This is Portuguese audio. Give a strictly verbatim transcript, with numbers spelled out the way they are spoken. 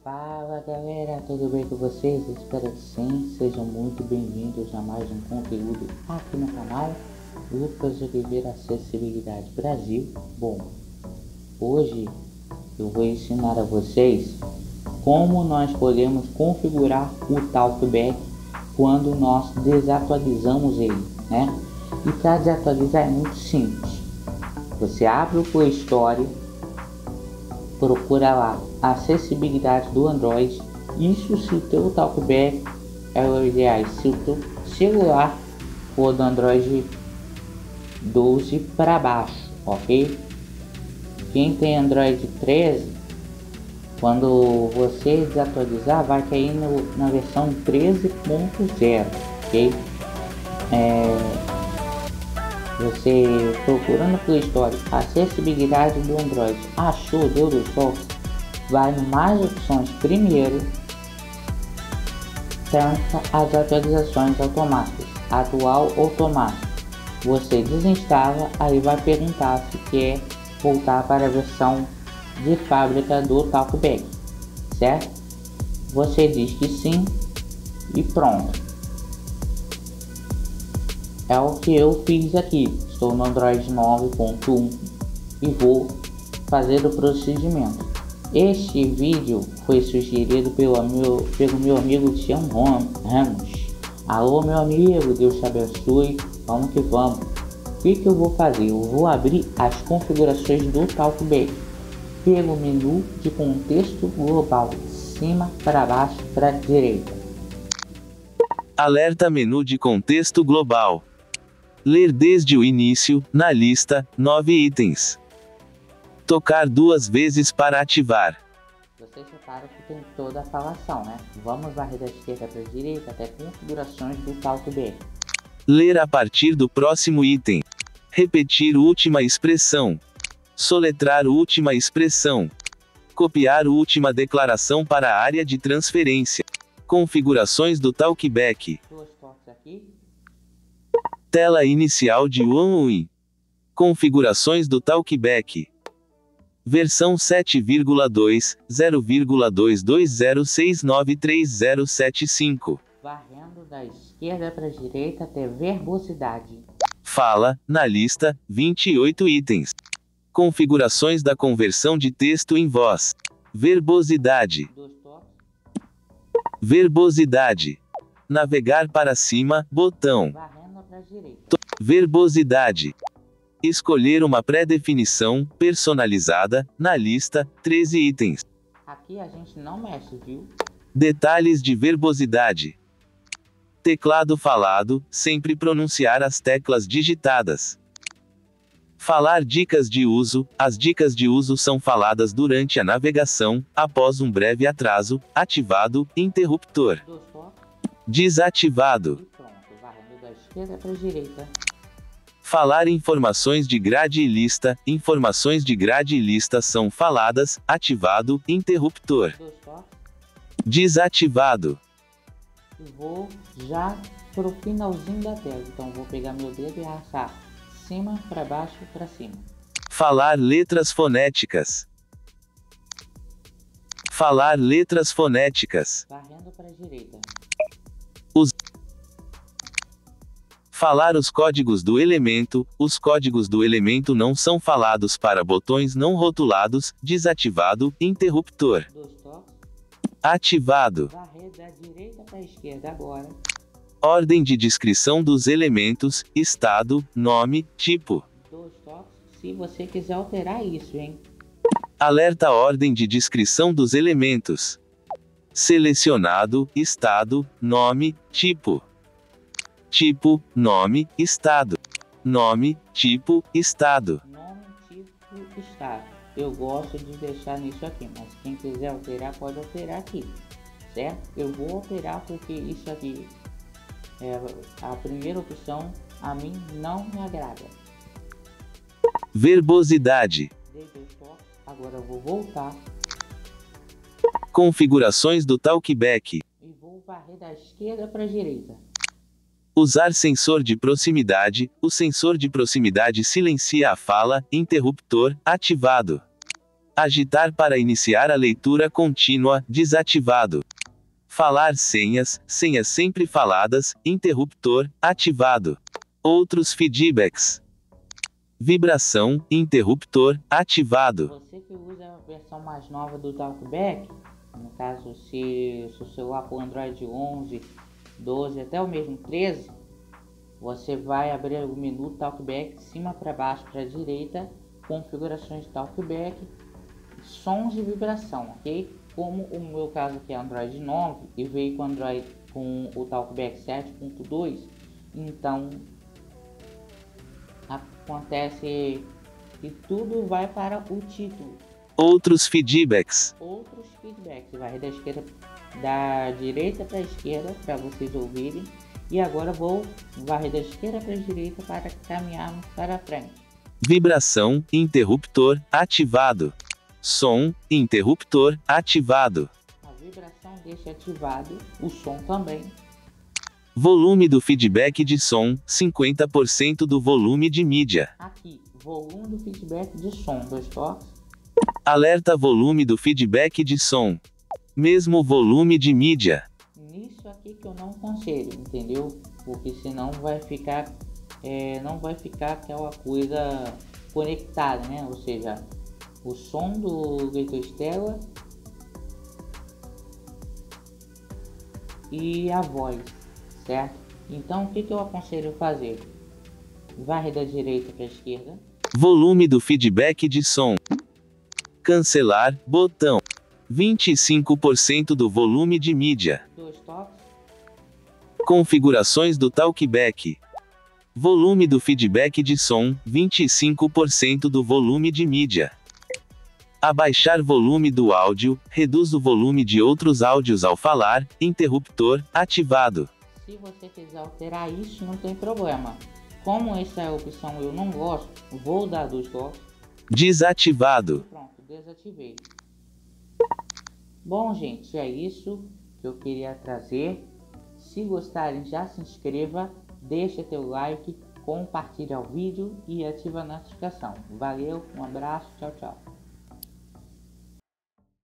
Fala galera, tudo bem com vocês? Espero que sim, sejam muito bem-vindos a mais um conteúdo aqui no canal Lucas Oliveira Acessibilidade Brasil. Bom, hoje eu vou ensinar a vocês como nós podemos configurar o Talkback quando nós desatualizamos ele, né? E para desatualizar é muito simples. Você abre o Play Store, procura lá acessibilidade do Android. Isso se o teu Talkback é o ideal, se o teu celular for do Android doze para baixo, ok? Quem tem Android treze, quando você desatualizar, vai cair no, na versão treze ponto zero, ok? É, você procurando no Play Store acessibilidade do Android, achou, deu do sol, vai no mais opções primeiro, tanca as atualizações automáticas, atual automático. Você desinstala, aí vai perguntar se quer voltar para a versão de fábrica do Talkback, certo? Você diz que sim e pronto. É o que eu fiz aqui. Estou no Android nove ponto um e vou fazer o procedimento. Este vídeo foi sugerido pelo meu, pelo meu amigo Tião Ramos. Alô meu amigo, Deus te abençoe, vamos que vamos. O que, que eu vou fazer? Eu vou abrir as configurações do Talkback pelo menu de contexto global, cima para baixo para direita. Alerta menu de contexto global. Ler desde o início, na lista, nove itens. Tocar duas vezes para ativar. Vocês reparam que tem toda a falação, né? Vamos varrer da esquerda para a direita até configurações do Talkback. Ler a partir do próximo item. Repetir última expressão. Soletrar última expressão. Copiar última declaração para a área de transferência. Configurações do Talkback. Duas toques aqui. Tela inicial de U I M. Configurações do Talkback. Versão sete ponto dois, zero ponto dois dois zero seis nove três zero sete cinco. Varrendo da esquerda para a direita até verbosidade. Fala, na lista, vinte e oito itens. Configurações da conversão de texto em voz. Verbosidade. Dois toques. Verbosidade. Navegar para cima, botão. Varrendo para a direita. Verbosidade. Escolher uma pré-definição, personalizada, na lista, treze itens. Aqui a gente não mexe, viu? Detalhes de verbosidade. Teclado falado, sempre pronunciar as teclas digitadas. Falar dicas de uso. As dicas de uso são faladas durante a navegação, após um breve atraso, ativado, interruptor. Dois toques. Desativado. E pronto, varrendo da esquerda para a direita. Falar informações de grade e lista. Informações de grade e lista são faladas, ativado, interruptor. Dois toques. Desativado. E vou já pro finalzinho da tela. Então vou pegar meu dedo e arrastar cima para baixo para cima. Falar letras fonéticas. Falar letras fonéticas. Varrendo para a direita. Os Falar os códigos do elemento. Os códigos do elemento não são falados para botões não rotulados. Desativado, interruptor. Dois toques. Ativado. Varrer da direita para a esquerda agora. Ordem de descrição dos elementos, estado, nome, tipo. Dois toques. Se você quiser alterar isso, hein? Alerta ordem de descrição dos elementos. Selecionado, estado, nome, tipo. Tipo, nome, estado. Nome, tipo, estado. Nome, tipo, estado. Eu gosto de deixar nisso aqui, mas quem quiser alterar pode alterar aqui, certo? Eu vou alterar porque isso aqui é a primeira opção, a mim não me agrada. Verbosidade. Dei dois toques, agora eu vou voltar Configurações do Talkback. e vou varrer da esquerda para a direita. Usar sensor de proximidade. O sensor de proximidade silencia a fala, interruptor, ativado. Agitar para iniciar a leitura contínua, desativado. Falar senhas, senhas sempre faladas, interruptor, ativado. Outros feedbacks. Vibração, interruptor, ativado. Você que usa a versão mais nova do Talkback, no caso se, se o celular for Android onze, doze, até o mesmo treze, você vai abrir o menu Talkback de cima para baixo para a direita, configurações de Talkback, sons e vibração, ok? Como o meu caso aqui é Android nove e veio com Android com o Talkback sete ponto dois, então acontece que tudo vai para o título. Outros feedbacks. Outros feedbacks, vai da esquerda, da direita para a esquerda para vocês ouvirem. E agora vou varrer da esquerda para a direita para caminharmos para frente. Vibração, interruptor, ativado. Som, interruptor, ativado. A vibração deixa ativado, o som também. Volume do feedback de som, cinquenta por cento do volume de mídia. Aqui, volume do feedback de som, dois toques. Alerta volume do feedback de som. Mesmo volume de mídia. Nisso aqui que eu não aconselho, entendeu? Porque senão vai ficar, é, não vai ficar aquela coisa conectada, né? Ou seja, o som do leitor Stella e a voz, certo? Então o que, que eu aconselho fazer? Varre da direita para a esquerda. Volume do feedback de som. Cancelar, botão. vinte e cinco por cento do volume de mídia. Dois toques. Configurações do Talkback. Volume do feedback de som, vinte e cinco por cento do volume de mídia. Abaixar volume do áudio, reduz o volume de outros áudios ao falar, interruptor, ativado. Se você quiser alterar isso, não tem problema. Como essa é a opção eu não gosto, vou dar dois toques. Desativado. Pronto, desativei. Bom, gente, é isso que eu queria trazer. Se gostarem, já se inscreva, deixa teu like, compartilha o vídeo e ativa a notificação. Valeu, um abraço, tchau, tchau.